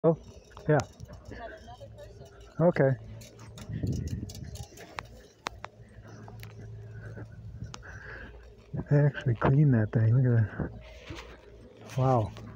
Oh, yeah. Okay. They actually cleaned that thing. Look at that. Wow.